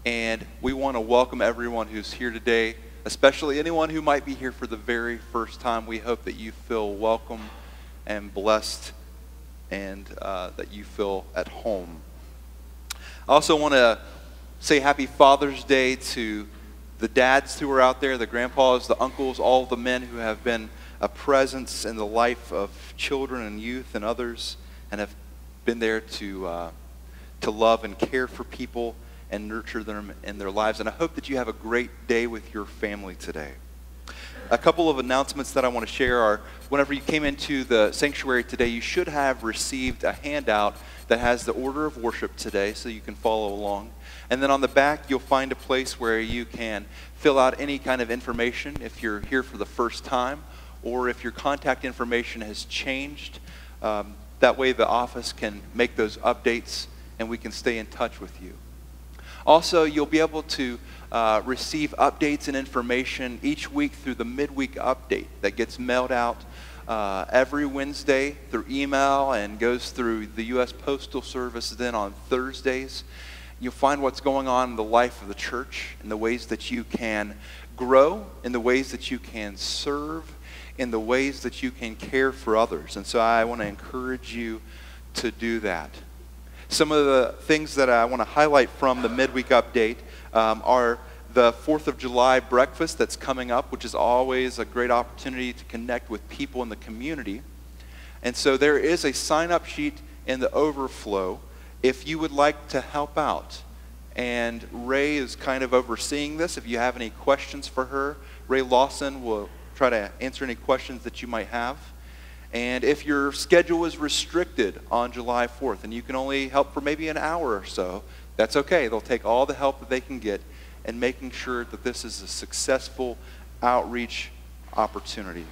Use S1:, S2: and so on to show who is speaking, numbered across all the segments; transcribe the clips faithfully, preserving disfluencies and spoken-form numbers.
S1: And we want to welcome everyone who's here today, especially anyone who might be here for the very first time. We hope that you feel welcome and blessed, and uh, that you feel at home. I also want to say happy Father's Day to the dads who are out there, the grandpas, the uncles, all the men who have been a presence in the life of children and youth and others, and have been there to uh, to love and care for people and nurture them in their lives. And I hope that you have a great day with your family today. A couple of announcements that I want to share are, whenever you came into the sanctuary today, you should have received a handout that has the order of worship today, so you can follow along. And then on the back, you'll find a place where you can fill out any kind of information if you're here for the first time, or if your contact information has changed. Um, that way the office can make those updates and we can stay in touch with you. Also, you'll be able to uh, receive updates and information each week through the midweek update that gets mailed out uh, every Wednesday through email and goes through the U S Postal Service then on Thursdays. You'll find what's going on in the life of the church, in the ways that you can grow, in the ways that you can serve, in the ways that you can care for others. And so I want to encourage you to do that. Some of the things that I want to highlight from the midweek update um, are the fourth of July breakfast that's coming up, which is always a great opportunity to connect with people in the community. And so there is a sign-up sheet in the overflow if you would like to help out. And Ray is kind of overseeing this. If you have any questions for her, Ray Lawson will try to answer any questions that you might have. And if your schedule is restricted on July fourth and you can only help for maybe an hour or so, that's okay. They'll take all the help that they can get in making sure that this is a successful outreach opportunity.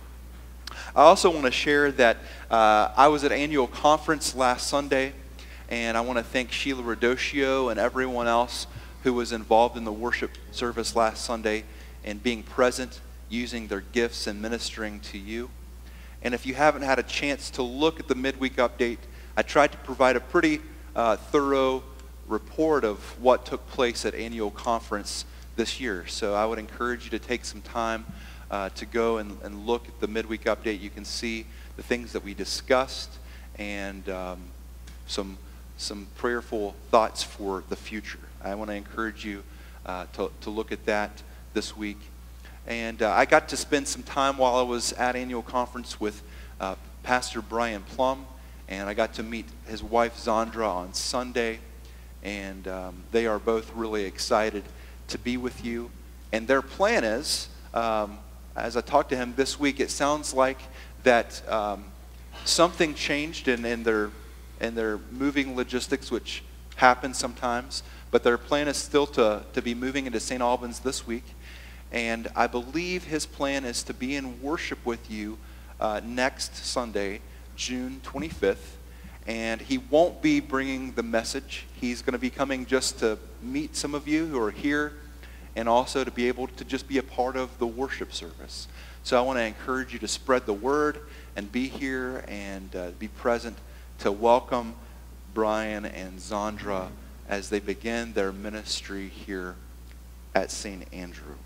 S1: I also want to share that uh, I was at annual conference last Sunday, and I want to thank Sheila Radocchio and everyone else who was involved in the worship service last Sunday and being present, using their gifts and ministering to you. And if you haven't had a chance to look at the midweek update, I tried to provide a pretty uh, thorough report of what took place at annual conference this year. So I would encourage you to take some time uh, to go and, and look at the midweek update. You can see the things that we discussed and um, some, some prayerful thoughts for the future. I want to encourage you uh, to, to look at that this week. And uh, I got to spend some time while I was at annual conference with uh, Pastor Brian Plum, and I got to meet his wife Zandra on Sunday, and um, they are both really excited to be with you. And their plan is, um, as I talked to him this week, it sounds like that um, something changed in, in their in their moving logistics, which happens sometimes, but their plan is still to, to be moving into Saint Albans this week. And I believe his plan is to be in worship with you uh, next Sunday, June twenty-fifth. And he won't be bringing the message. He's going to be coming just to meet some of you who are here, and also to be able to just be a part of the worship service. So I want to encourage you to spread the word and be here and uh, be present to welcome Brian and Zandra as they begin their ministry here at Saint Andrew.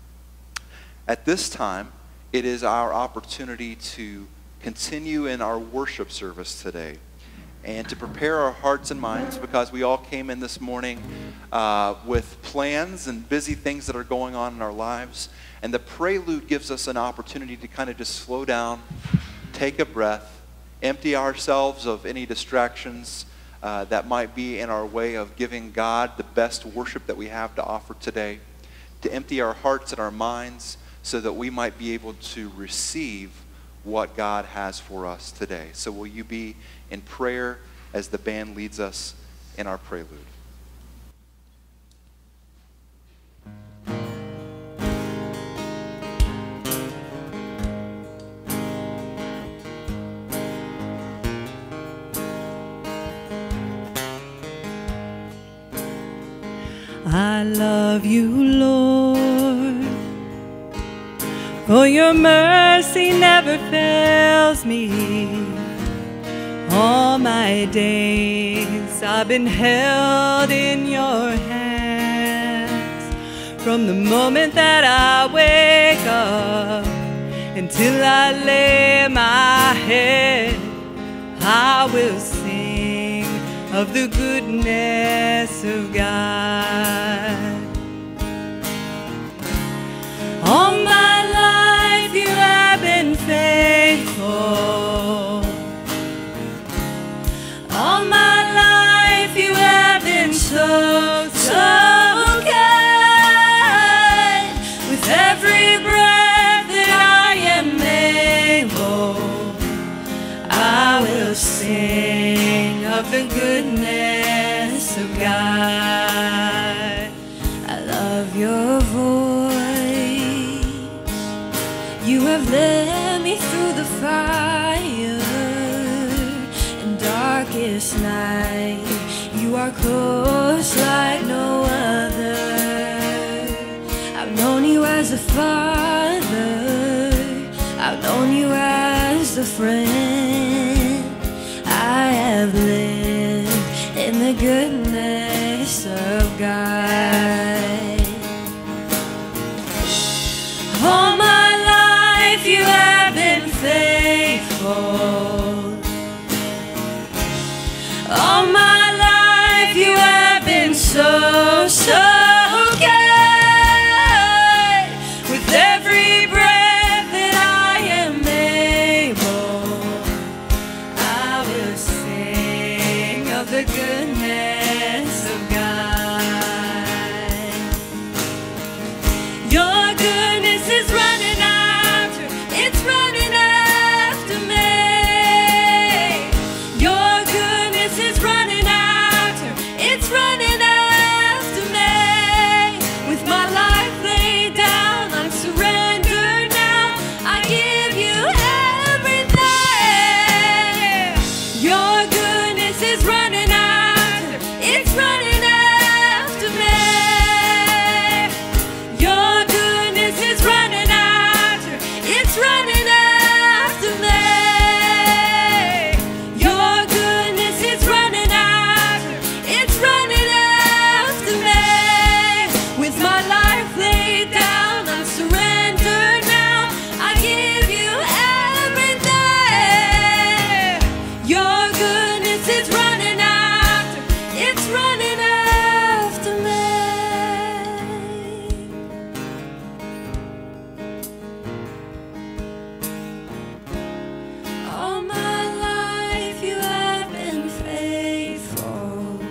S1: At this time, it is our opportunity to continue in our worship service today and to prepare our hearts and minds, because we all came in this morning uh, with plans and busy things that are going on in our lives. And the prelude gives us an opportunity to kind of just slow down, take a breath, empty ourselves of any distractions uh, that might be in our way of giving God the best worship that we have to offer today, to empty our hearts and our minds, so that we might be able to receive what God has for us today. So will you be in prayer as the band leads us in our prelude?
S2: I love you, Lord, for your mercy never fails me. All my days I've been held in your hand. from the moment that I wake up until I lay my head. I will sing of the goodness of God. All my life you have been faithful. All my life you have been so, so kind. With every breath that I am able, I will sing of the goodness of God. I love your voice. You have led me through the fire and darkest night. You are close like no other. I've known you as a father. I've known you as a friend. I have lived in the goodness of God. All my life you have been faithful. All my life you have been so, so good. With every breath that I am able, I will sing of the goodness of God. Your goodness is running after, it's running after me. Your goodness is running after, it's running after me. With my life laid down, I'm surrendered now. I give you everything. Your goodness is running after, it's running after me. Your goodness is running after, it's running after me. Your goodness is running after, it's running after me. With my life laid down, I'm surrendered now. I give you everything. Your goodness is running after, it's running after me. All my life you have been faithful.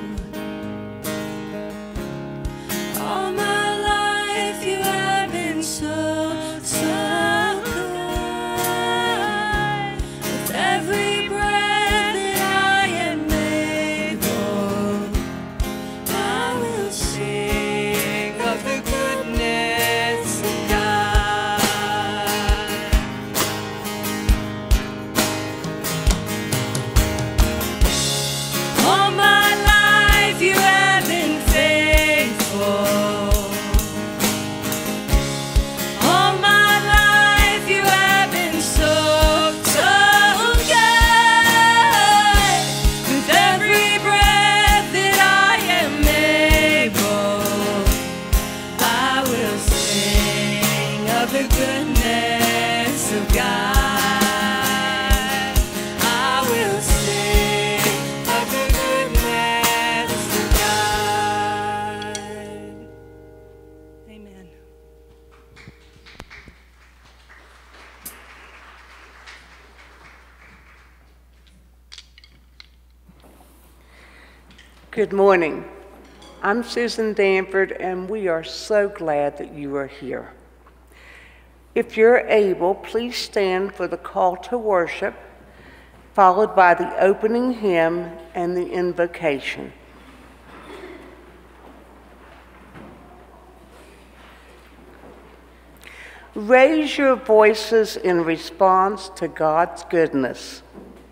S2: All my life you have been so, so good. With every breath that I am able, I will sing of the goodness of God. All my life you have been faithful. All my life you have been so, so good. With every breath that I am able, I will sing of the goodness of God. I will sing of the goodness of God. Amen.
S3: Good morning. I'm Susan Danford, and we are so glad that you are here. If you're able, please stand for the call to worship, followed by the opening hymn and the invocation. Raise your voices in response to God's goodness.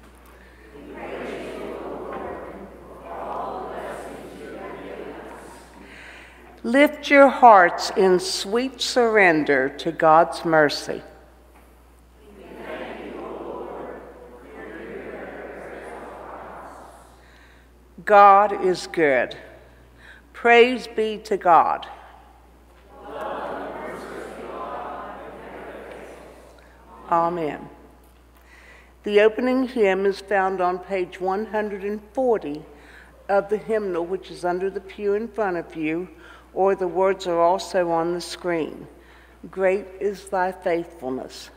S3: Lift your hearts in sweet surrender to God's mercy. God is good. Praise be to God. Amen. The opening hymn is found on page one hundred forty of the hymnal, which is under the pew in front of you, or the words are also on the screen. Great is thy faithfulness.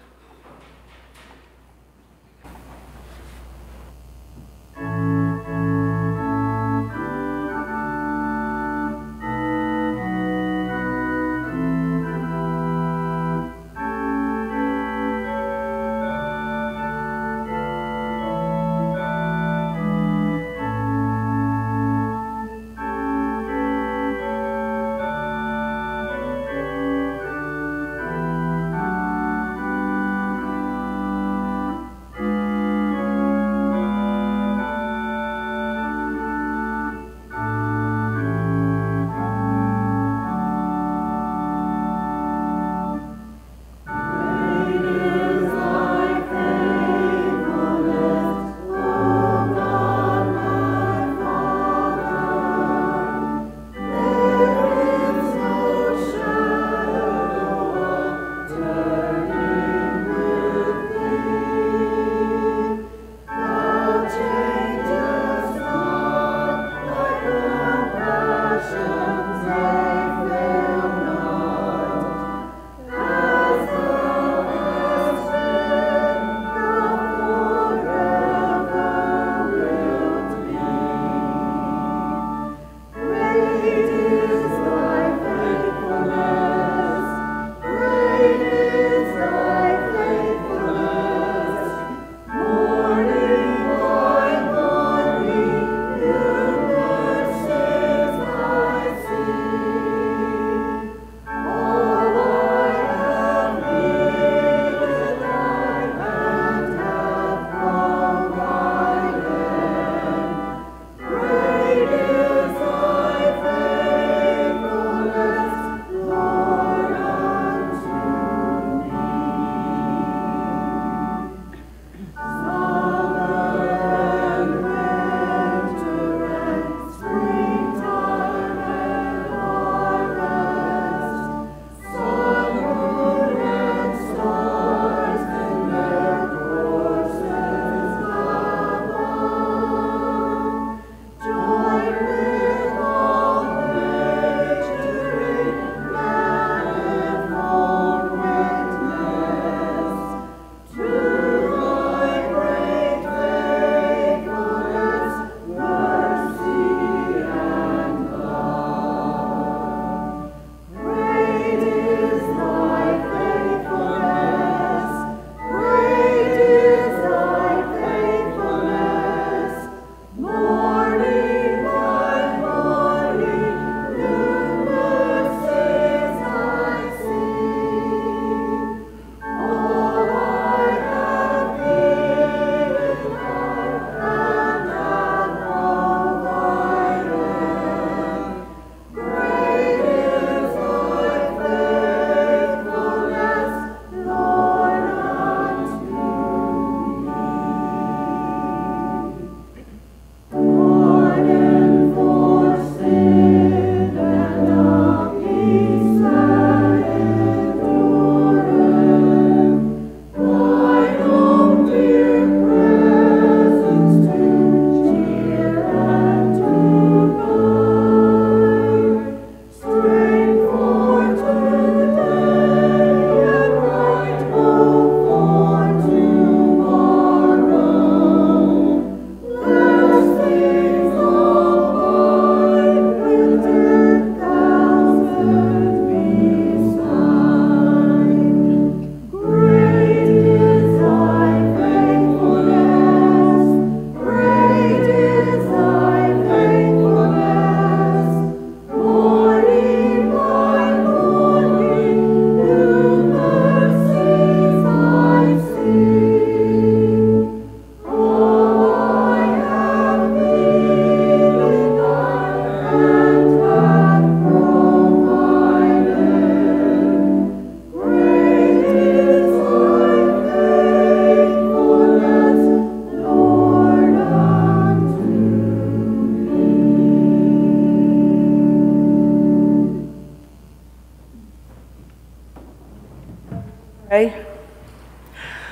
S3: pray.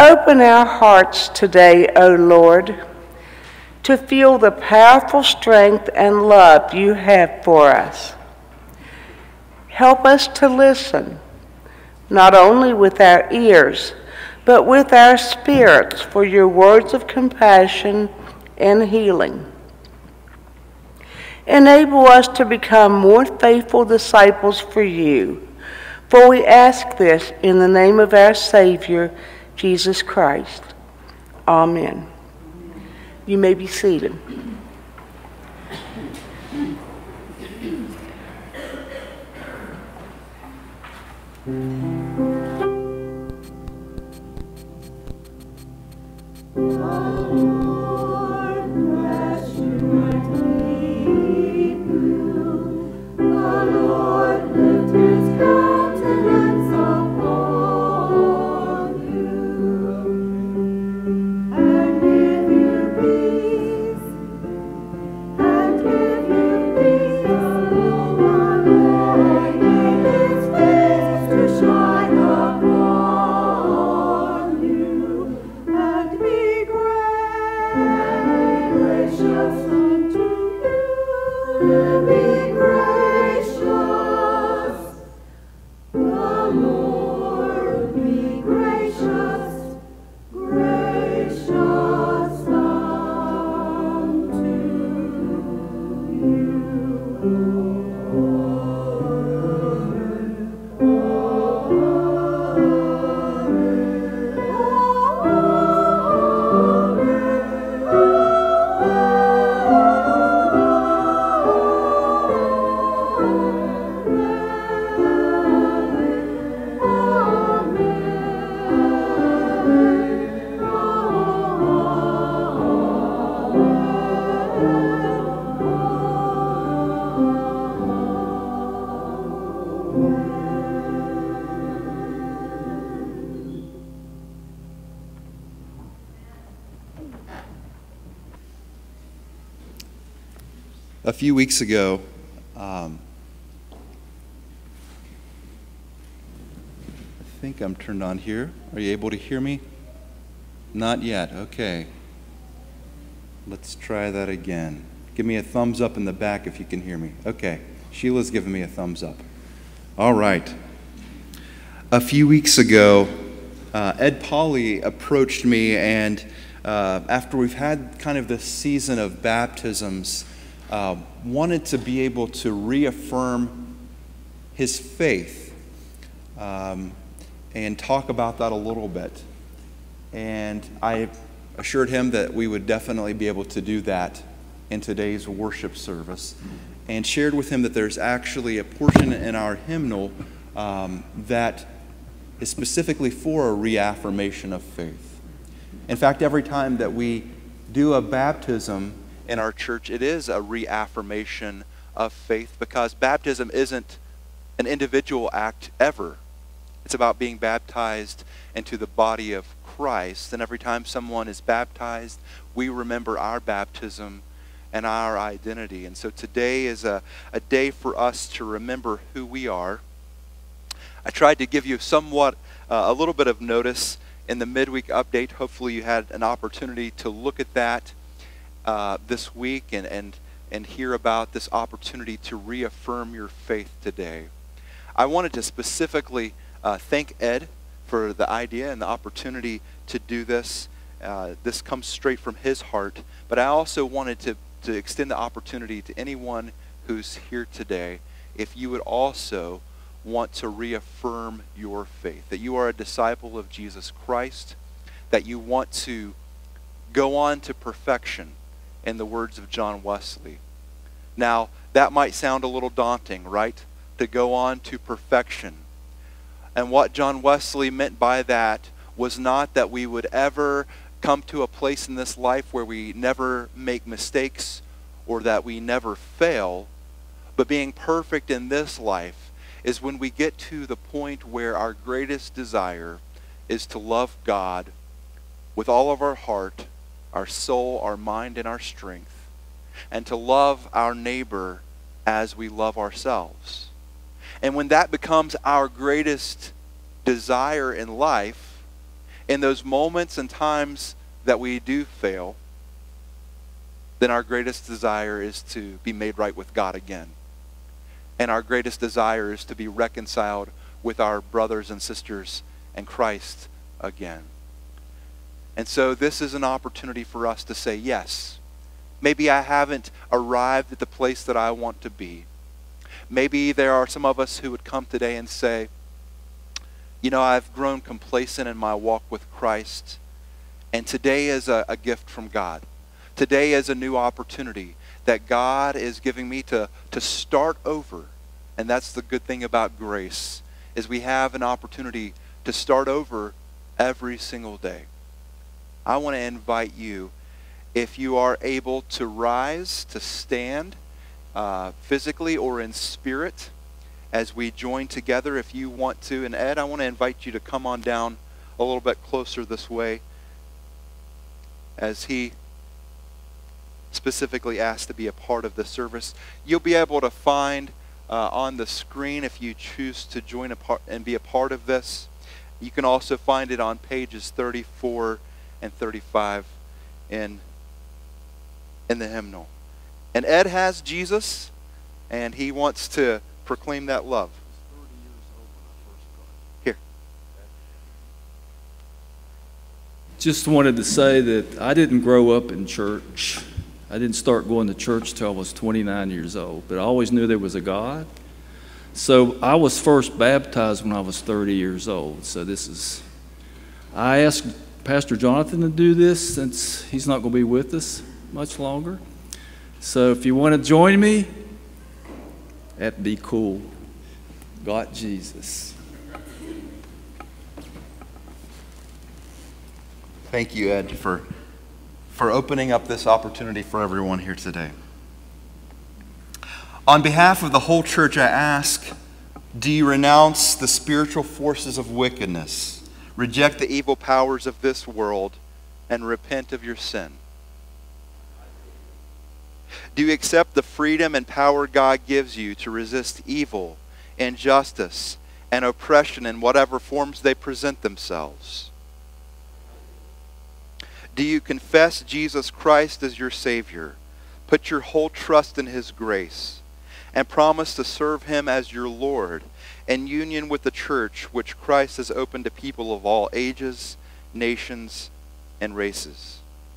S3: Open our hearts today, O Lord, to feel the powerful strength and love you have for us. Help us to listen, not only with our ears, but with our spirits for your words of compassion and healing. Enable us to become more faithful disciples for you, for we ask this in the name of our Savior, Jesus Christ. Amen. You may be seated.
S1: A few weeks ago, um, I think I'm turned on here. Are you able to hear me? Not yet. Okay. Let's try that again. Give me a thumbs up in the back if you can hear me. Okay. Sheila's giving me a thumbs up. All right. A few weeks ago, uh, Ed Polly approached me, and uh, after we've had kind of this season of baptisms, Uh, wanted to be able to reaffirm his faith um, and talk about that a little bit. And I assured him that we would definitely be able to do that in today's worship service, and shared with him that there's actually a portion in our hymnal um, that is specifically for a reaffirmation of faith. In fact, every time that we do a baptism in our church, it is a reaffirmation of faith, because baptism isn't an individual act ever. It's about being baptized into the body of Christ. And every time someone is baptized, we remember our baptism and our identity. And so today is a, a day for us to remember who we are. I tried to give you somewhat uh, a little bit of notice in the midweek update. Hopefully you had an opportunity to look at that Uh, this week and, and, and hear about this opportunity to reaffirm your faith today. I wanted to specifically uh, thank Ed for the idea and the opportunity to do this. Uh, this comes straight from his heart, but I also wanted to, to extend the opportunity to anyone who's here today, if you would also want to reaffirm your faith, that you are a disciple of Jesus Christ, that you want to go on to perfection, in the words of John Wesley. Now, that might sound a little daunting, right? To go on to perfection. And what John Wesley meant by that was not that we would ever come to a place in this life where we never make mistakes or that we never fail, but being perfect in this life is when we get to the point where our greatest desire is to love God with all of our heart, our soul, our mind, and our strength, and to love our neighbor as we love ourselves. And when that becomes our greatest desire in life, in those moments and times that we do fail, then our greatest desire is to be made right with God again. And our greatest desire is to be reconciled with our brothers and sisters and Christ again. And so this is an opportunity for us to say, yes, maybe I haven't arrived at the place that I want to be. Maybe there are some of us who would come today and say, you know, I've grown complacent in my walk with Christ, and today is a, a gift from God. Today is a new opportunity that God is giving me to, to start over. And that's the good thing about grace, is we have an opportunity to start over every single day. I want to invite you, if you are able to rise, to stand uh, physically or in spirit, as we join together, if you want to. And Ed, I want to invite you to come on down a little bit closer this way, as he specifically asked to be a part of the service. You'll be able to find uh, on the screen, if you choose to join a part and be a part of this. You can also find it on pages thirty-four and thirty-five in, in the hymnal. And Ed has Jesus, and he wants to proclaim that love. Here.
S4: Just wanted to say that I didn't grow up in church. I didn't start going to church till I was twenty-nine years old, but I always knew there was a God. So I was first baptized when I was thirty years old. So this is, I asked Pastor Jonathan to do this since he's not going to be with us much longer. So if you want to join me, that'd be cool. Got Jesus.
S1: Thank you, Ed, for, for opening up this opportunity for everyone here today. On behalf of the whole church, I ask, do you renounce the spiritual forces of wickedness, reject the evil powers of this world, and repent of your sin? Do you accept the freedom and power God gives you to resist evil, injustice, and oppression in whatever forms they present themselves? Do you confess Jesus Christ as your Savior, put your whole trust in His grace, and promise to serve Him as your Lord in union with the church which Christ has opened to people of all ages, nations, and races?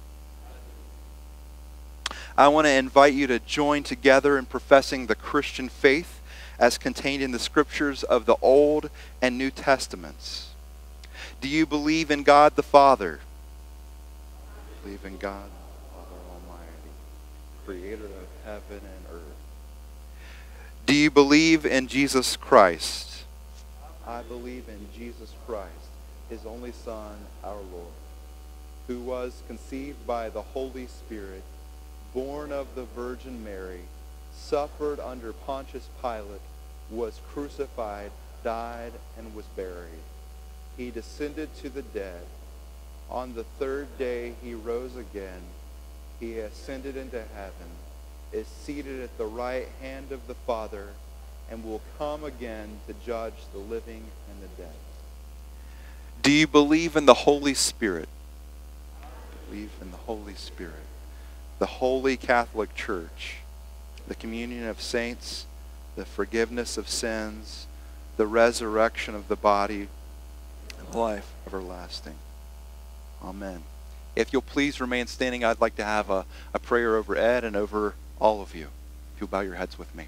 S1: I want to invite you to join together in professing the Christian faith as contained in the scriptures of the Old and New Testaments. Do you believe in God the Father? Believe in God, Father Almighty, creator of heaven and earth. Do you believe in Jesus Christ? I believe in Jesus Christ, His only Son, our Lord, who was conceived by the Holy Spirit, born of the Virgin Mary, suffered under Pontius Pilate, was crucified, died, and was buried. He descended to the dead. On the third day he rose again. He ascended into heaven, is seated at the right hand of the Father, and will come again to judge the living and the dead. Do you believe in the Holy Spirit? Believe in the Holy Spirit, the Holy Catholic Church, the communion of saints, the forgiveness of sins, the resurrection of the body, and life everlasting. Amen. If you'll please remain standing, I'd like to have a, a prayer over Ed and over all of you. If you'll bow your heads with me.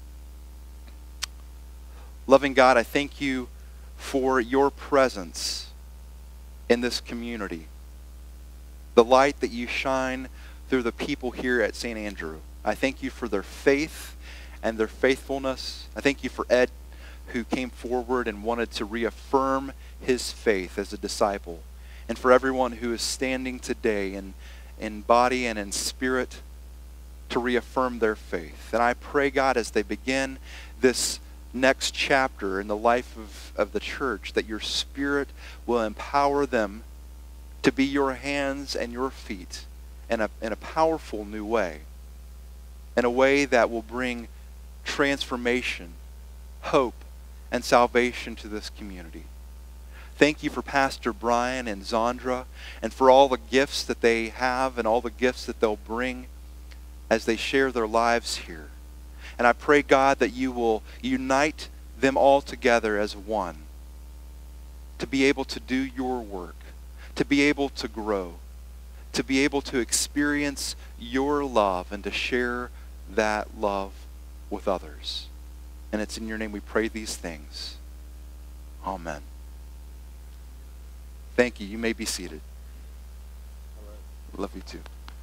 S1: Loving God, I thank you for your presence in this community. The light that you shine through the people here at Saint Andrew. I thank you for their faith and their faithfulness. I thank you for Ed, who came forward and wanted to reaffirm his faith as a disciple. And for everyone who is standing today in, in body and in spirit to reaffirm their faith. And I pray, God, as they begin this next chapter in the life of, of the church, that your Spirit will empower them to be your hands and your feet in a, in a powerful new way, in a way that will bring transformation, hope, and salvation to this community. Thank you for Pastor Brian and Zandra and for all the gifts that they have and all the gifts that they'll bring as they share their lives here. And I pray, God, that you will unite them all together as one to be able to do your work, to be able to grow, to be able to experience your love and to share that love with others. And it's in your name we pray these things. Amen. Thank you. You may be seated. Love you too.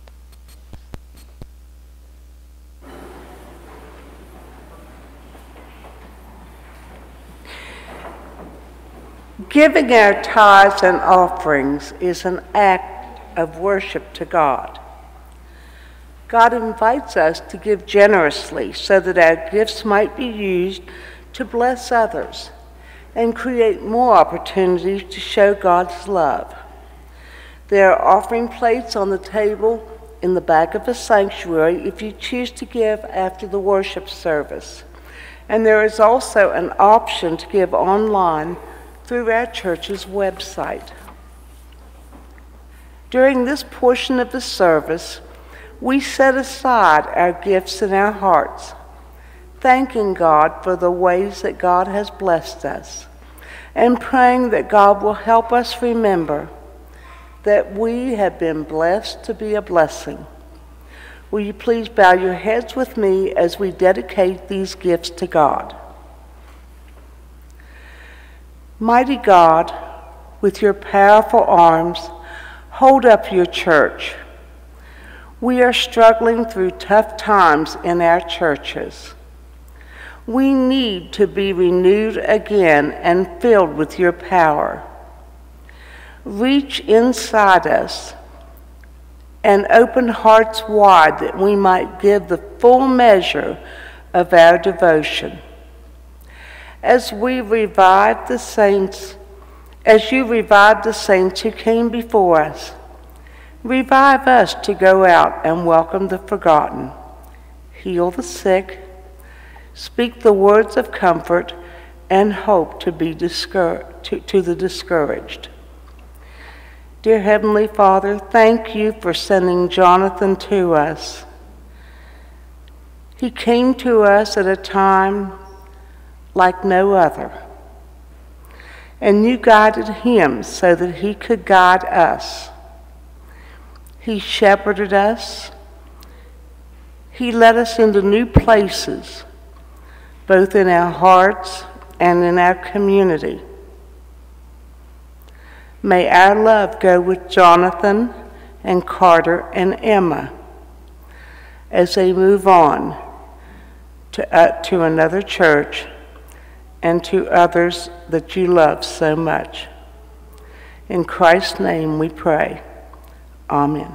S3: Giving our tithes and offerings is an act of worship to God. God invites us to give generously so that our gifts might be used to bless others and create more opportunities to show God's love. There are offering plates on the table in the back of the sanctuary if you choose to give after the worship service. And there is also an option to give online through our church's website. During this portion of the service, we set aside our gifts in our hearts, thanking God for the ways that God has blessed us, and praying that God will help us remember that we have been blessed to be a blessing. Will you please bow your heads with me as we dedicate these gifts to God? Mighty God, with your powerful arms, hold up your church. We are struggling through tough times in our churches. We need to be renewed again and filled with your power. Reach inside us and open hearts wide that we might give the full measure of our devotion. As we revive the saints, as you revived the saints who came before us, revive us to go out and welcome the forgotten, heal the sick, speak the words of comfort and hope to, be discour- to, to the discouraged. Dear Heavenly Father, thank you for sending Jonathan to us. He came to us at a time like no other, and you guided him so that he could guide us. He shepherded us. He led us into new places, both in our hearts and in our community. May our love go with Jonathan and Carter and Emma as they move on to, uh, to another church and to others that you love so much. In Christ's name we pray. Amen.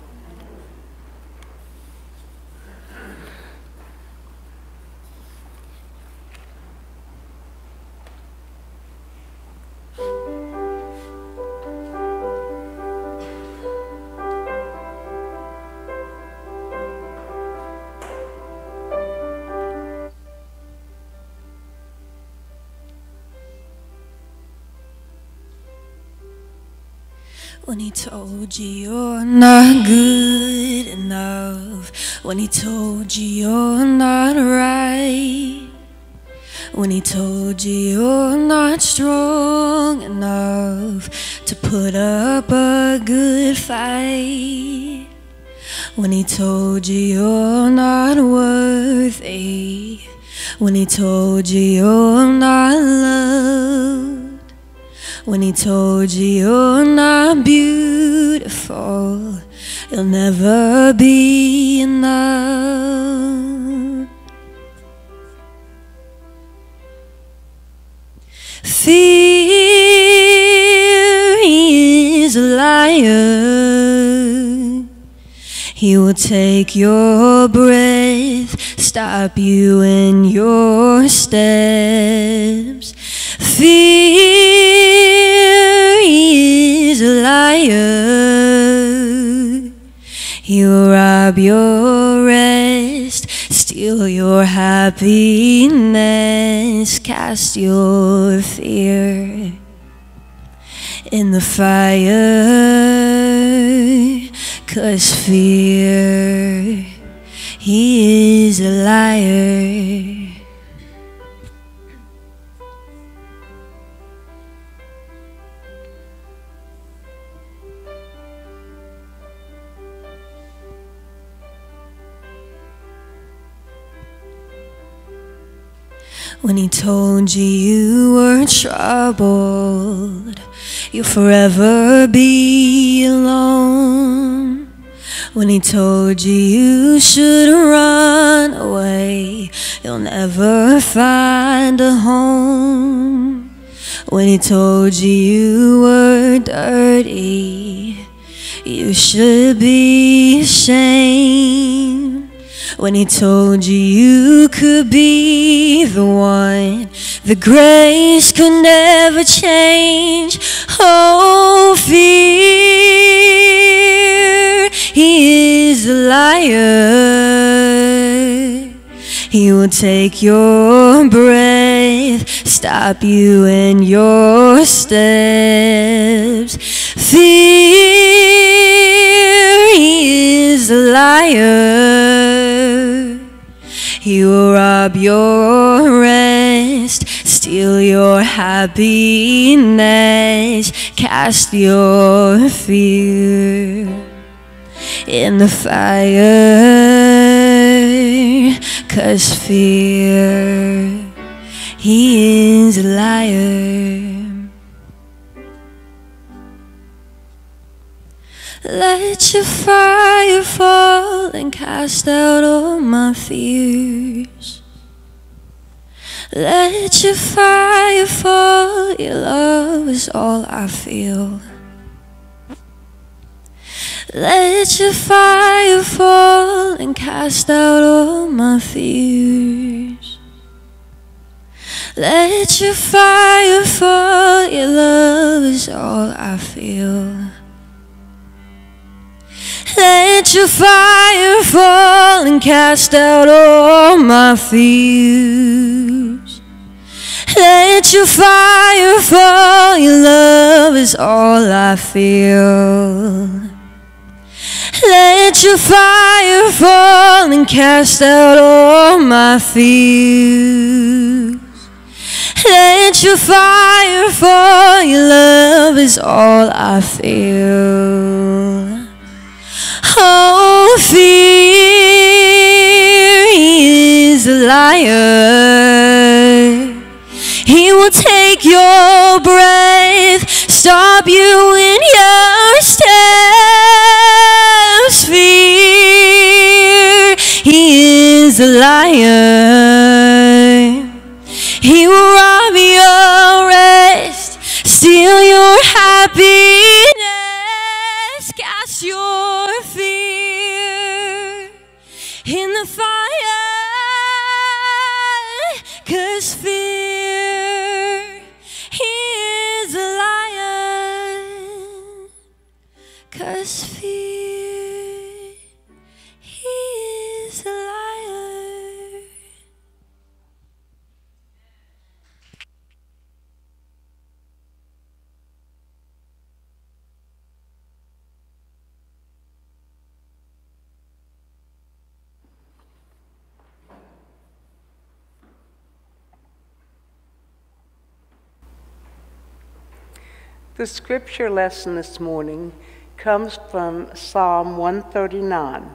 S2: When he told you you're not good enough, when he told you you're not right, when he told you you're not strong enough to put up a good fight, when he told you you're not worthy, when he told you you're not loved, when he told you you're not beautiful, you'll never be enough. Fear is a liar. He will take your breath, stop you in your steps. Fear is a liar. He will rob your rest, steal your happiness, cast your fear. in the fire, 'cause fear, he is a liar. When he told you you were troubled, you'll forever be alone. When he told you you should run away, you'll never find a home. When he told you you were dirty, you should be ashamed. When he told you you could be the one, the grace could never change. Oh, fear, he is a liar. He will take your breath, stop you in your steps. Fear, he is a liar. He will rob your rest, steal your happiness, cast your fear in the fire, 'cause fear, he is a liar. Let your fire fall and cast out all my fears. Let your fire fall, your love is all I feel. Let your fire fall and cast out all my fears. Let your fire fall, your love is all I feel. Let your fire fall and cast out all my fears. Let your fire fall, your love is all I feel. Let your fire fall and cast out all my fears. Let your fire fall, your love is all I feel. Oh, fear, he is a liar. He will take your breath, stop you in your steps. Fear, he is a liar. He will rob your rest, steal your happiness, cast your fear in the fire, 'cause fear, he is a liar. 'Cause fear, he is a liar.
S3: The scripture lesson this morning comes from Psalm one thirty-nine.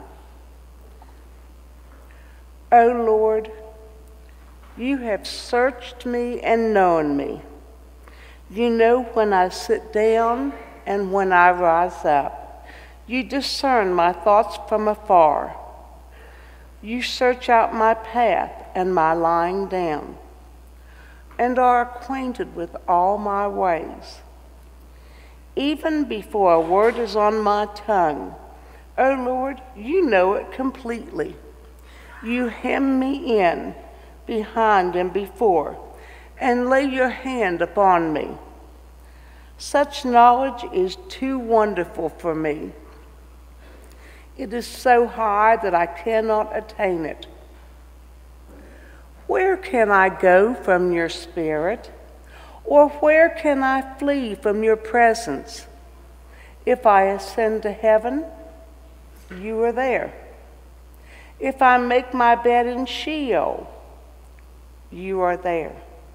S3: O Lord, you have searched me and known me. You know when I sit down and when I rise up. You discern my thoughts from afar. You search out my path and my lying down, and are acquainted with all my ways. Even before a word is on my tongue, O Lord, you know it completely. You hem me in, behind and before, and lay your hand upon me. Such knowledge is too wonderful for me. It is so high that I cannot attain it. Where can I go from your spirit? Or where can I flee from your presence? If I ascend to heaven, you are there. If I make my bed in Sheol, you are there.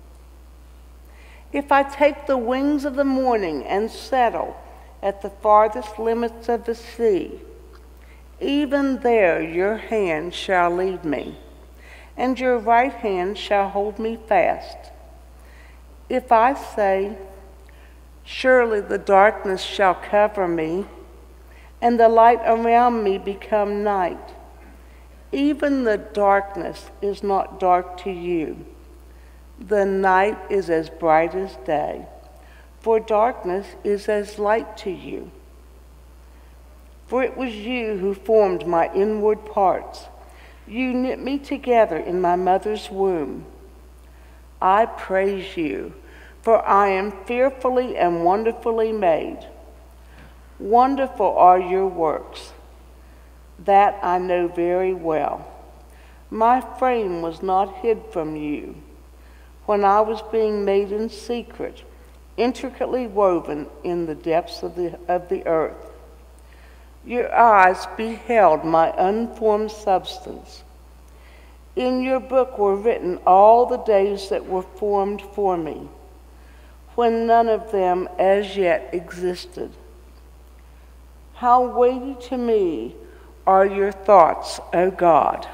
S3: If I take the wings of the morning and settle at the farthest limits of the sea, even there your hand shall lead me, and your right hand shall hold me fast. If I say, surely the darkness shall cover me, and the light around me become night, even the darkness is not dark to you. The night is as bright as day, for darkness is as light to you. For it was you who formed my inward parts. You knit me together in my mother's womb. I praise you, for I am fearfully and wonderfully made. Wonderful are your works. That I know very well. My frame was not hid from you when I was being made in secret, intricately woven in the depths of the, of the earth. Your eyes beheld my unformed substance. In your book were written all the days that were formed for me, when none of them as yet existed. How weighty to me are your thoughts, O God!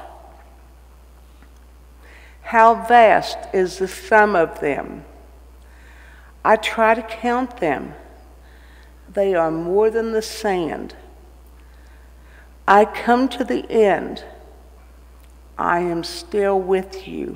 S3: How vast is the sum of them! I try to count them. They are more than the sand. I come to the end. I am still with you.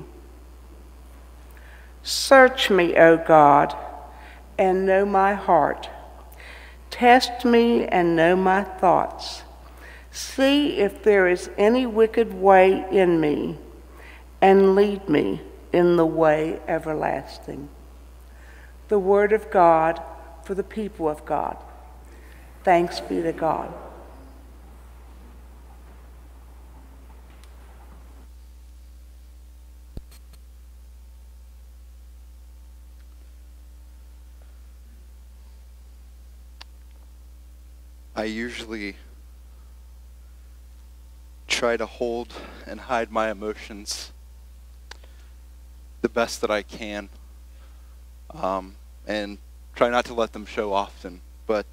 S3: Search me, O God, and know my heart. Test me and know my thoughts. See if there is any wicked way in me, and lead me in the way everlasting. The word of God for the people of God. Thanks be to God.
S1: I usually try to hold and hide my emotions the best that I can, um, and try not to let them show often, but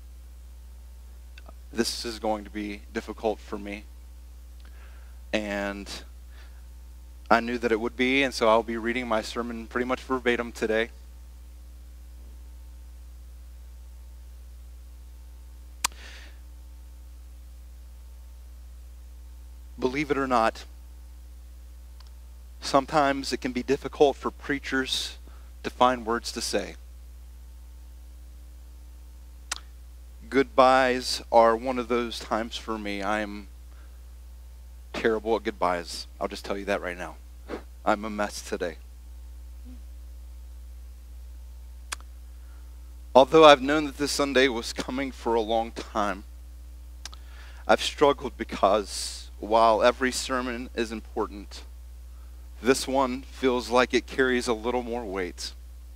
S1: this is going to be difficult for me, and I knew that it would be, and so I'll be reading my sermon pretty much verbatim today. Believe it or not, sometimes it can be difficult for preachers to find words to say. Goodbyes are one of those times for me. I am terrible at goodbyes. I'll just tell you that right now. I'm a mess today. Although I've known that this Sunday was coming for a long time, I've struggled because while every sermon is important, this one feels like it carries a little more weight.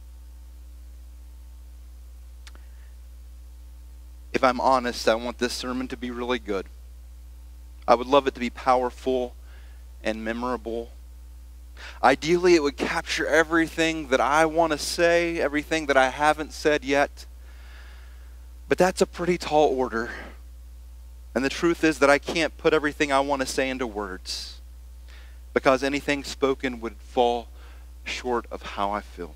S1: If I'm honest, I want this sermon to be really good. I would love it to be powerful and memorable. Ideally, it would capture everything that I want to say, everything that I haven't said yet. But that's a pretty tall order. And the truth is that I can't put everything I want to say into words, because anything spoken would fall short of how I feel.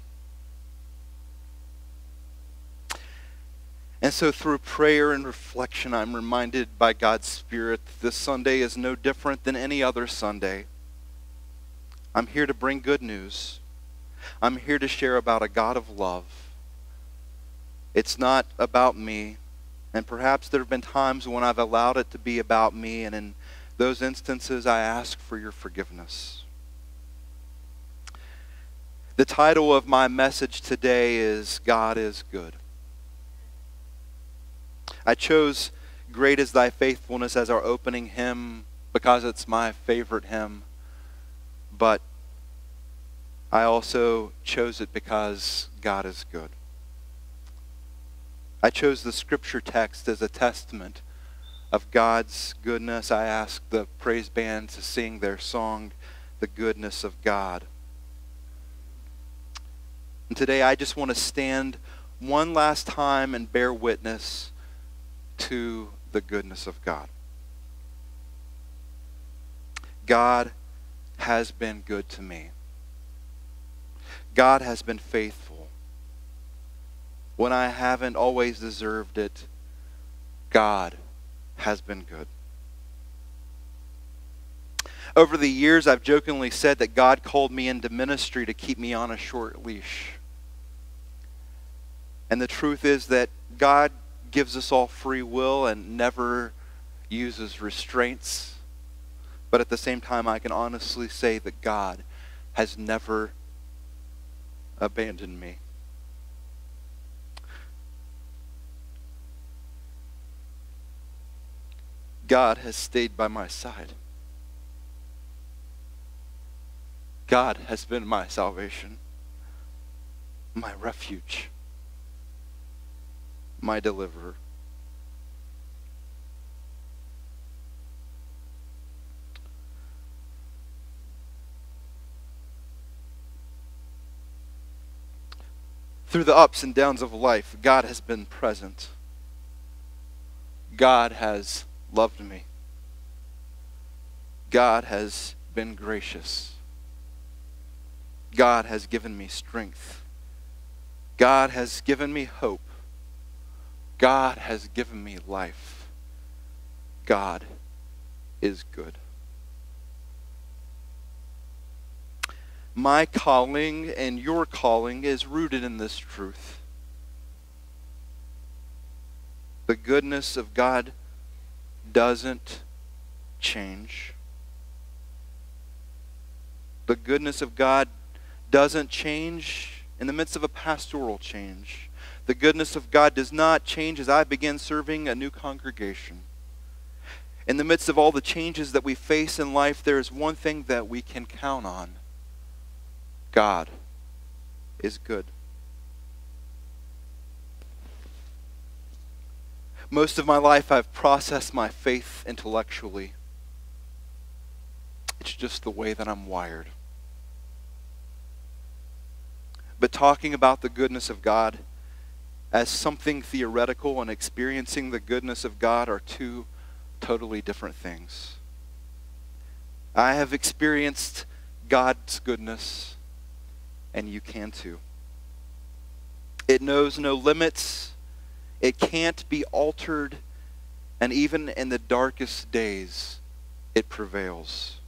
S1: And so through prayer and reflection, I'm reminded by God's Spirit that this Sunday is no different than any other Sunday. I'm here to bring good news. I'm here to share about a God of love. It's not about me. And perhaps there have been times when I've allowed it to be about me, and in those instances I ask for your forgiveness. The title of my message today is God is Good. I chose Great is Thy Faithfulness as our opening hymn because it's my favorite hymn, but I also chose it because God is good. I chose the scripture text as a testament of God's goodness. I asked the praise band to sing their song, The Goodness of God. And today I just want to stand one last time and bear witness to the goodness of God. God has been good to me. God has been faithful. When I haven't always deserved it, God has been good. Over the years, I've jokingly said that God called me into ministry to keep me on a short leash. And the truth is that God gives us all free will and never uses restraints. But at the same time, I can honestly say that God has never abandoned me. God has stayed by my side. God has been my salvation, my refuge, my deliverer. Through the ups and downs of life, God has been present. God has loved me. God has been gracious. God has given me strength. God has given me hope. God has given me life. God is good. My calling and your calling is rooted in this truth. The goodness of God doesn't change. The goodness of God doesn't change in the midst of a pastoral change. The goodness of God does not change as I begin serving a new congregation. In the midst of all the changes that we face in life, there is one thing that we can count on. God is good. Most of my life I've processed my faith intellectually. It's just the way that I'm wired. But talking about the goodness of God as something theoretical and experiencing the goodness of God are two totally different things. I have experienced God's goodness, and you can too. It knows no limits. It can't be altered. And even in the darkest days, it prevails.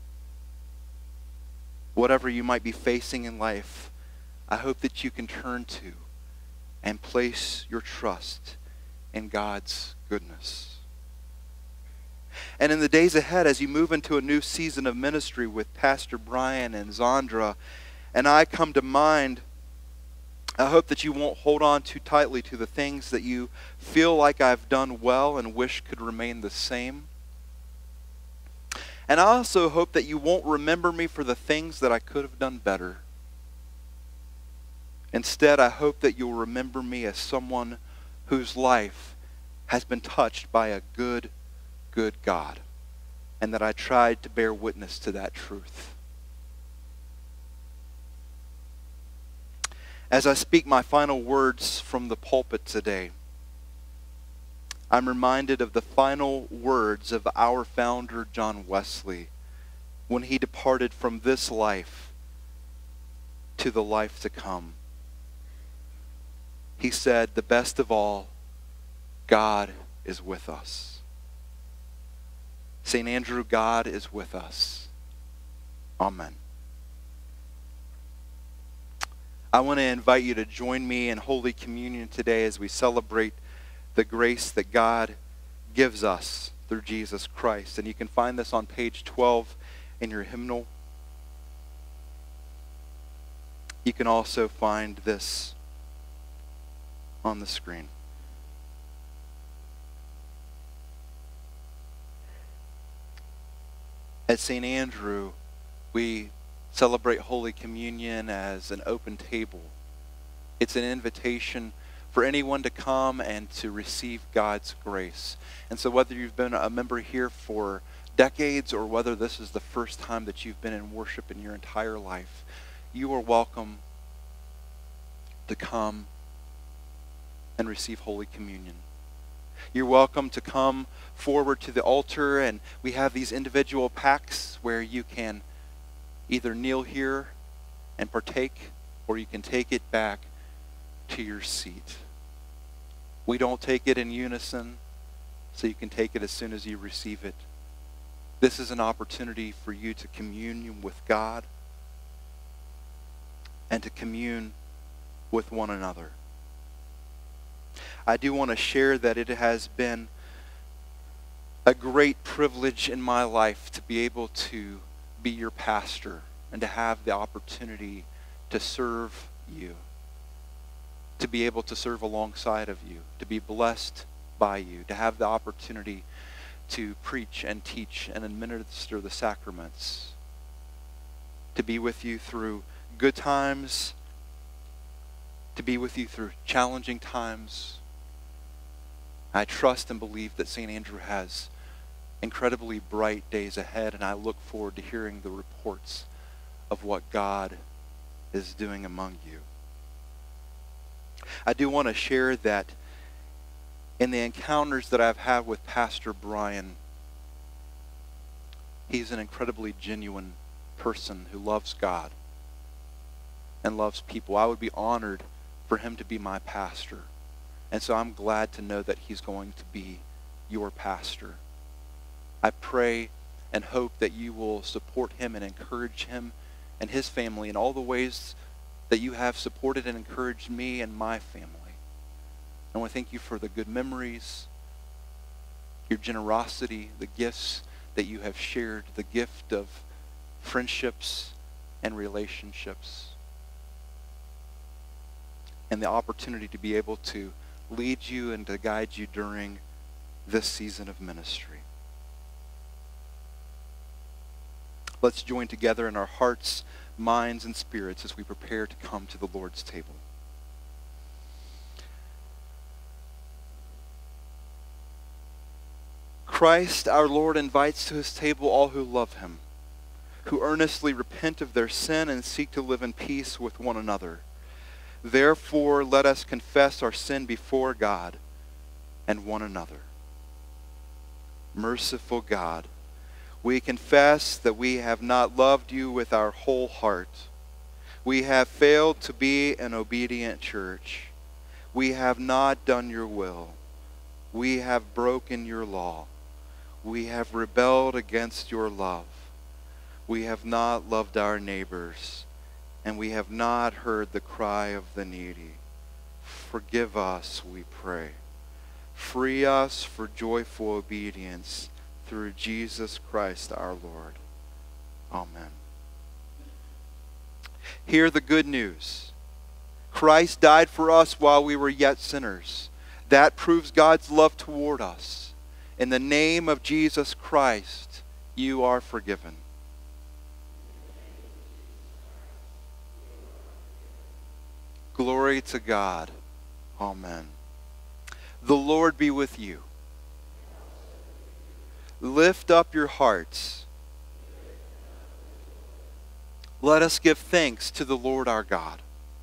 S1: Whatever you might be facing in life, I hope that you can turn to and place your trust in God's goodness. And in the days ahead, as you move into a new season of ministry with Pastor Brian and Zandra, and I come to mind, I hope that you won't hold on too tightly to the things that you feel like I've done well and wish could remain the same. And I also hope that you won't remember me for the things that I could have done better. Instead, I hope that you'll remember me as someone whose life has been touched by a good, good God, and that I tried to bear witness to that truth. As I speak my final words from the pulpit today, I'm reminded of the final words of our founder, John Wesley, when he departed from this life to the life to come. He said, "The best of all, God is with us." Saint Andrew, God is with us. Amen. I want to invite you to join me in Holy Communion today as we celebrate the grace that God gives us through Jesus Christ. And you can find this on page twelve in your hymnal. You can also find this on the screen. At Saint Andrew, we celebrate Holy Communion as an open table. It's an invitation for anyone to come and to receive God's grace. And so whether you've been a member here for decades or whether this is the first time that you've been in worship in your entire life, you are welcome to come and receive Holy Communion. You're welcome to come forward to the altar, and we have these individual packs where you can either kneel here and partake, or you can take it back to your seat. We don't take it in unison, so you can take it as soon as you receive it. This is an opportunity for you to commune with God and to commune with one another. I do want to share that it has been a great privilege in my life to be able to be your pastor and to have the opportunity to serve you, to be able to serve alongside of you, to be blessed by you, to have the opportunity to preach and teach and administer the sacraments, to be with you through good times, to be with you through challenging times. I trust and believe that Saint Andrew has incredibly bright days ahead, and I look forward to hearing the reports of what God is doing among you. I do want to share that in the encounters that I've had with Pastor Brian, he's an incredibly genuine person who loves God and loves people. I would be honored for him to be my pastor. And so I'm glad to know that he's going to be your pastor. I pray and hope that you will support him and encourage him and his family in all the ways that you have supported and encouraged me and my family. I want to thank you for the good memories, your generosity, the gifts that you have shared, the gift of friendships and relationships, and the opportunity to be able to lead you and to guide you during this season of ministry. Let's join together in our hearts, minds, and spirits as we prepare to come to the Lord's table. Christ, our Lord, invites to his table all who love him, who earnestly repent of their sin and seek to live in peace with one another. Therefore, let us confess our sin before God and one another. Merciful God, we confess that we have not loved you with our whole heart. We have failed to be an obedient church. We have not done your will. We have broken your law. We have rebelled against your love. We have not loved our neighbors, and we have not heard the cry of the needy. Forgive us, we pray. Free us for joyful obedience through Jesus Christ our Lord. Amen. Hear the good news. Christ died for us while we were yet sinners. That proves God's love toward us. In the name of Jesus Christ, you are forgiven. Glory to God. Amen. The Lord be with you. Lift up your hearts. Let us give thanks to the Lord our God.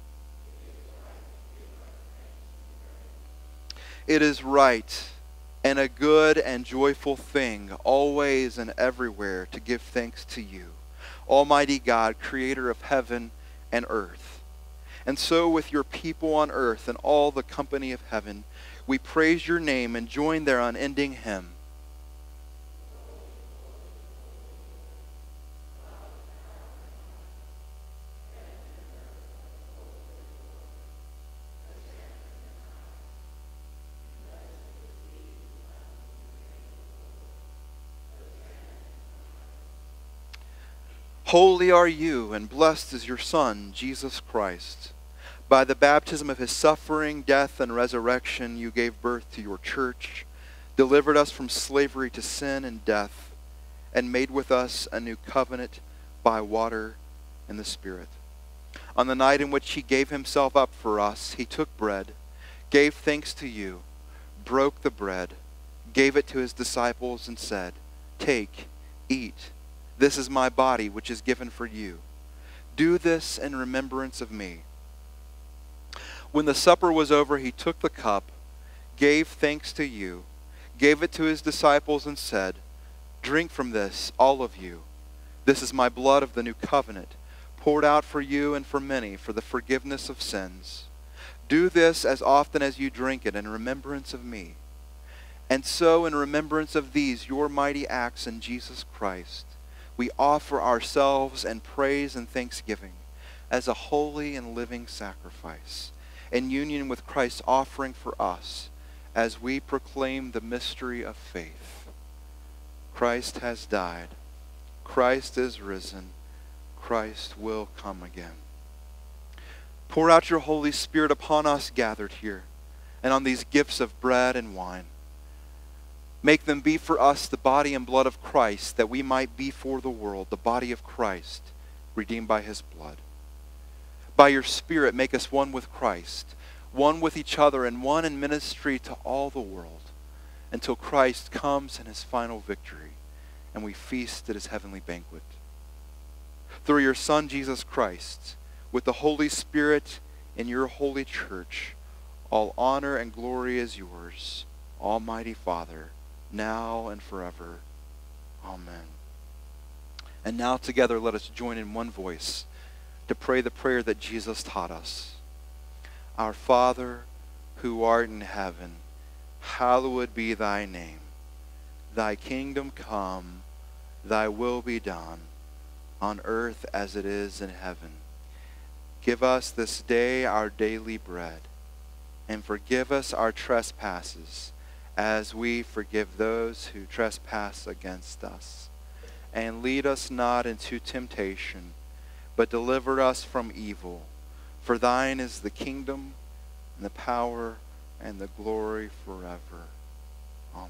S1: It is right and a good and joyful thing, always and everywhere, to give thanks to you, Almighty God, creator of heaven and earth. And so with your people on earth and all the company of heaven, we praise your name and join their unending hymn. Holy are you, and blessed is your Son, Jesus Christ. By the baptism of his suffering, death, and resurrection, you gave birth to your church, delivered us from slavery to sin and death, and made with us a new covenant by water in the Spirit. On the night in which he gave himself up for us, he took bread, gave thanks to you, broke the bread, gave it to his disciples, and said, "Take, eat. This is my body, which is given for you. Do this in remembrance of me." When the supper was over, he took the cup, gave thanks to you, gave it to his disciples, and said, "Drink from this, all of you. This is my blood of the new covenant, poured out for you and for many for the forgiveness of sins. Do this as often as you drink it in remembrance of me. And so in remembrance of these, your mighty acts in Jesus Christ, we offer ourselves in praise and thanksgiving as a holy and living sacrifice, in union with Christ's offering for us as we proclaim the mystery of faith. Christ has died. Christ is risen. Christ will come again. Pour out your Holy Spirit upon us gathered here and on these gifts of bread and wine. Make them be for us the body and blood of Christ, that we might be for the world the body of Christ, redeemed by his blood. By your Spirit, make us one with Christ, one with each other, and one in ministry to all the world, until Christ comes in his final victory and we feast at his heavenly banquet. Through your Son, Jesus Christ, with the Holy Spirit in your holy church, all honor and glory is yours, Almighty Father, now and forever. Amen. And now together let us join in one voice to pray the prayer that Jesus taught us. Our Father, who art in heaven, hallowed be thy name. Thy kingdom come, thy will be done, on earth as it is in heaven. Give us this day our daily bread, and forgive us our trespasses, as we forgive those who trespass against us. And lead us not into temptation, but deliver us from evil. For thine is the kingdom, and the power, and the glory forever. Amen.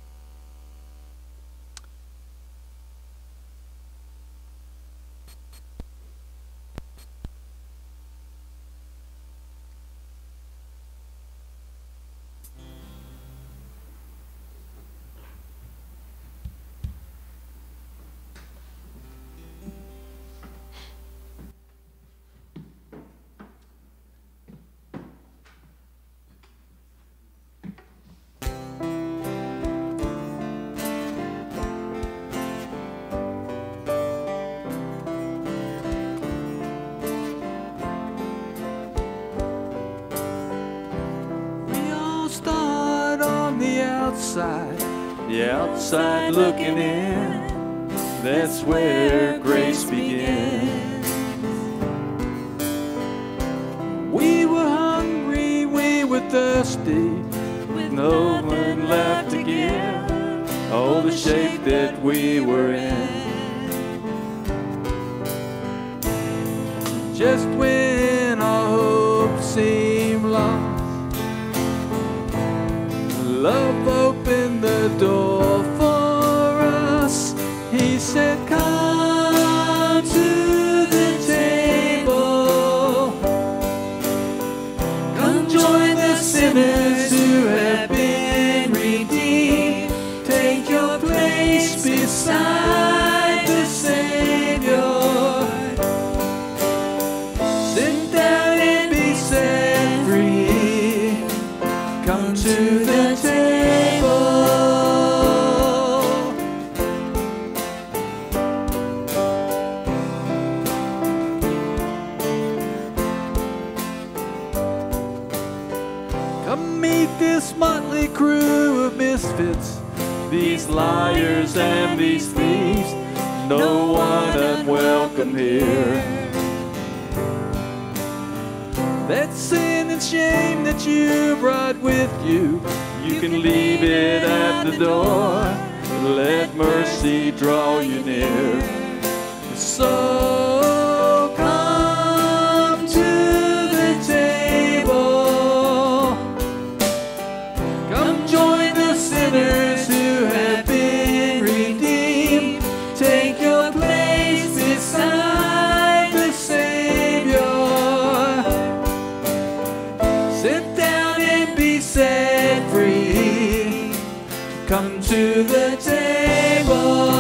S4: outside, the outside looking in, that's where grace begins. We were hungry, we were thirsty, with no one left to give, oh, the shape that we were in. Just when our hope seemed lost, love opened the door for us. He said, come to the table. Come join the sinners who have been redeemed. Take your place beside the Savior. Sit down and be set free. Come to the table. Come meet this motley crew of misfits, these liars and these thieves. No one unwelcome here. That sin and shame that you brought with you, you can leave it at the door. Let mercy draw you near. So come to the table. Come join the sinners who have been redeemed. Take your place beside the
S5: Sit down and be set free. Come to the table.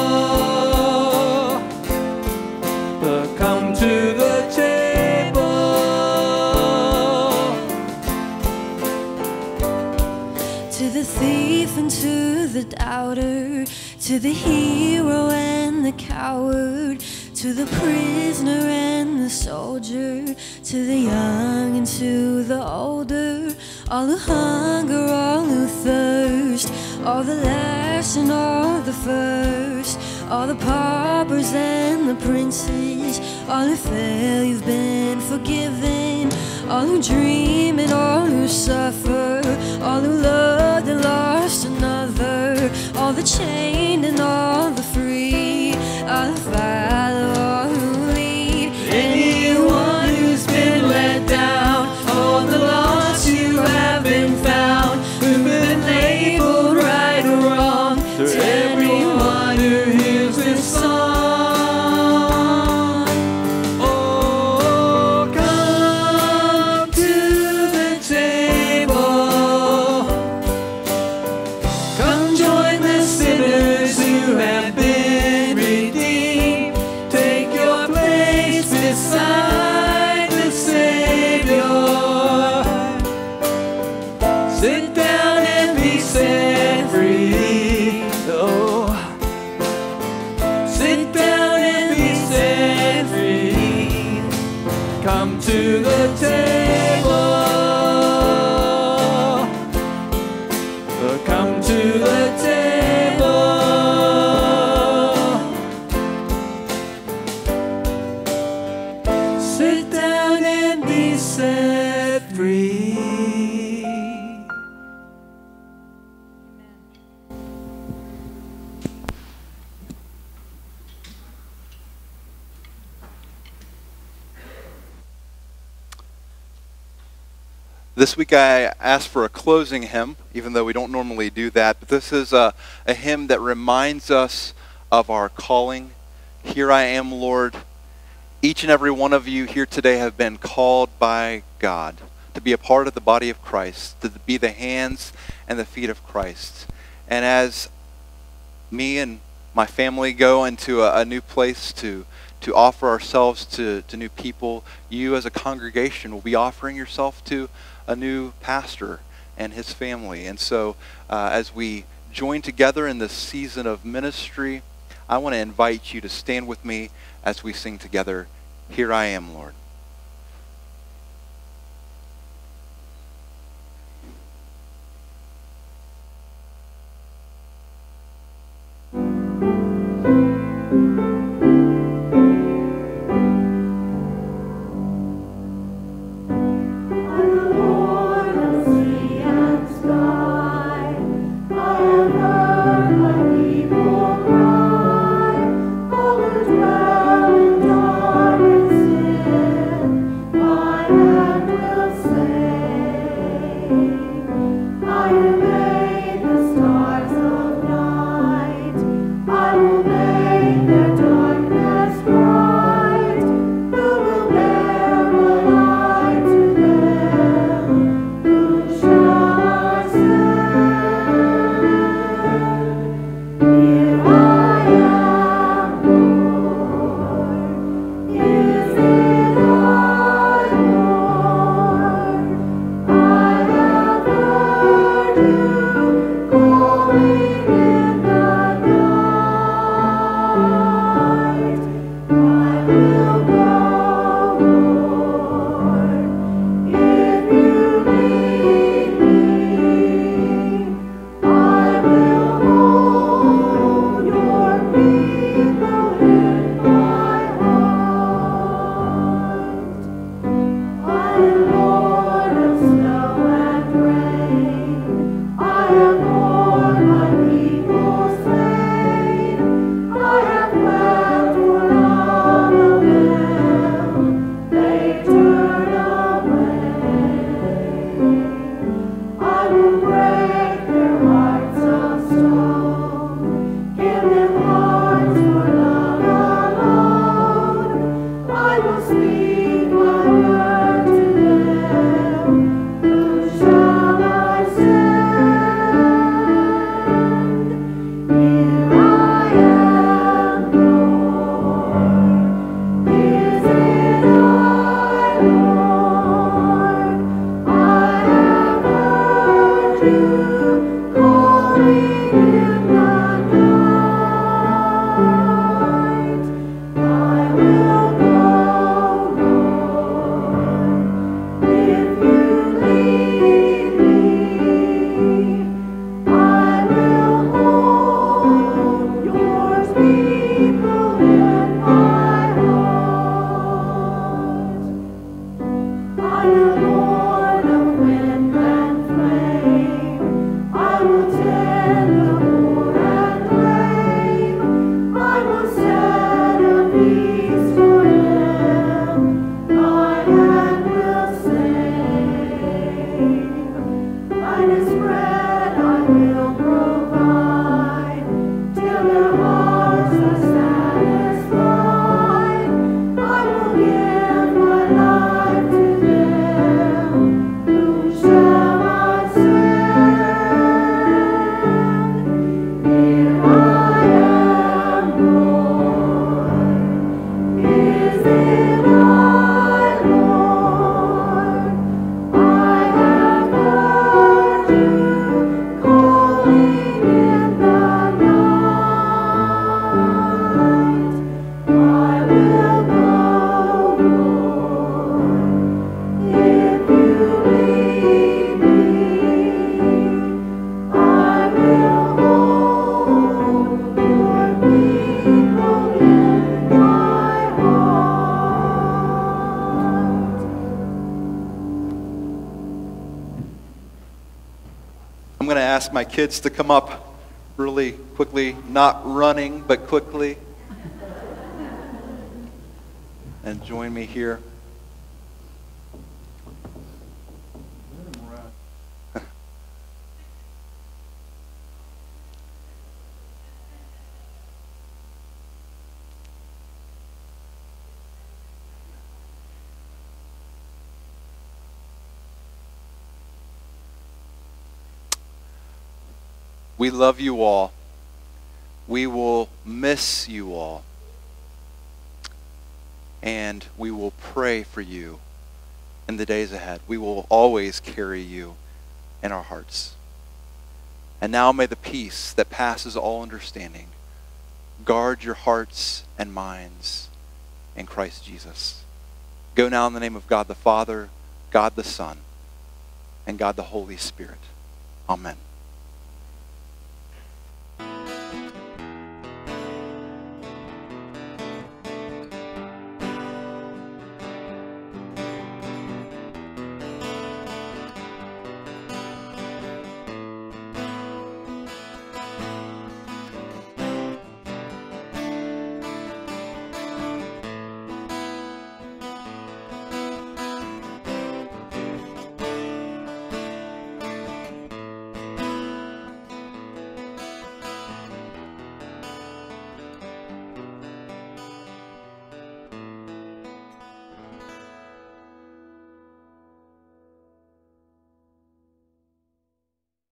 S5: Come to the table.
S2: To the thief and to the doubter, to the hero and the coward, to the prisoner and the soldier, to the young and to the older, all who hunger, all who thirst, all the last and all the first, all the paupers and the princes, all who fell, you've been forgiven, all who dream and all who suffer, all who loved and lost another, all the chained and all the free, all who follow, all who lead, anyone who's been let down, all the lost you have been found, who've been labeled right or wrong, to everyone who hears this song. Oh, come to the table. Come join the sinners who have been redeemed. Take your place beside the Savior. Sit down and be set free. Oh, sit down and be set free. Come to the table. Come to the table. Sit down and be set free.
S1: This week I asked for a closing hymn, even though we don't normally do that. But this is a, a hymn that reminds us of our calling. Here I am, Lord. Each and every one of you here today have been called by God to be a part of the body of Christ, to be the hands and the feet of Christ. And as me and my family go into a, a new place to to offer ourselves to, to new people, you as a congregation will be offering yourself to a new pastor and his family. And so uh, as we join together in this season of ministry, I want to invite you to stand with me as we sing together, Here I Am, Lord.
S6: I will
S1: I'm going to ask my kids to come up really quickly, not running, but quickly, and join me here. We love you all. We will miss you all. And we will pray for you in the days ahead. We will always carry you in our hearts. And now may the peace that passes all understanding guard your hearts and minds in Christ Jesus. Go now in the name of God the Father, God the Son, and God the Holy Spirit. Amen.